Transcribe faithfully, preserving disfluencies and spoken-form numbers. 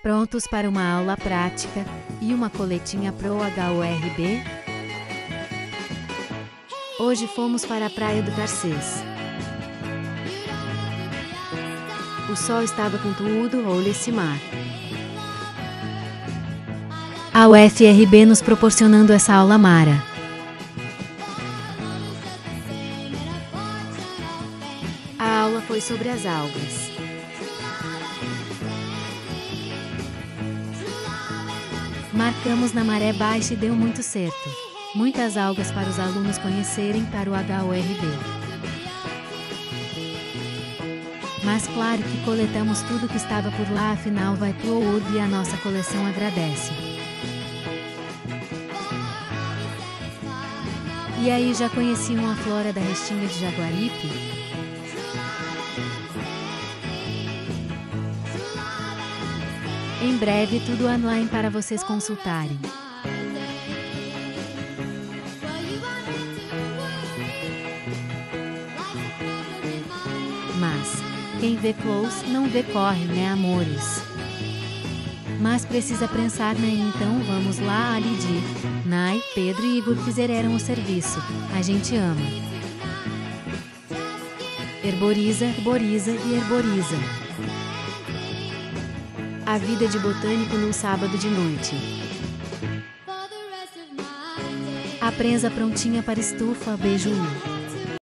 Prontos para uma aula prática e uma coletinha pro H U R B? Hoje fomos para a praia do Garcês. O sol estava com tudo, olha esse mar. A U F R B nos proporcionando essa aula mara. A aula foi sobre as algas. Marcamos na maré baixa e deu muito certo. Muitas algas para os alunos conhecerem para o H U R B. Mas claro que coletamos tudo que estava por lá, afinal vai pro U R B e a nossa coleção agradece. E aí, já conheciam a flora da Restinga de Jaguaripe? Em breve tudo online para vocês consultarem. Mas, quem vê close não vê corre, né, amores? Mas precisa pensar, né? Então vamos lá, ali de Nai, Pedro e Igor fizeram o serviço. A gente ama. Herboriza, herboriza e herboriza. A vida de botânico num sábado de noite. A prensa prontinha para estufa, beijo.